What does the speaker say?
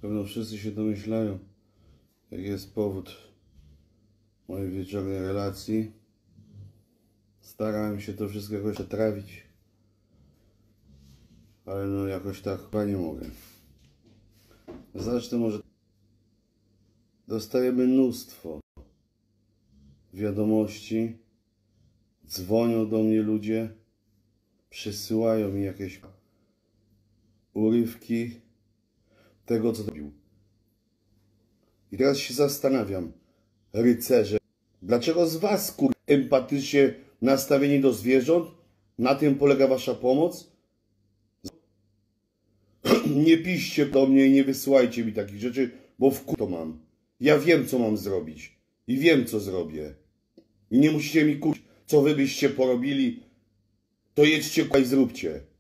Pewno wszyscy się domyślają, jaki jest powód mojej wieczornej relacji. Starałem się to wszystko jakoś przetrawić, ale no jakoś tak chyba nie mogę. Zacznę może. Dostajemy mnóstwo wiadomości, dzwonią do mnie ludzie, przysyłają mi jakieś urywki tego, co zrobił. I teraz się zastanawiam, rycerze, dlaczego z was, empatycznie nastawieni do zwierząt, na tym polega wasza pomoc? Nie piszcie do mnie i nie wysyłajcie mi takich rzeczy, bo to mam. Ja wiem, co mam zrobić i wiem, co zrobię. I nie musicie mi co wy byście porobili, to jedźcie i zróbcie.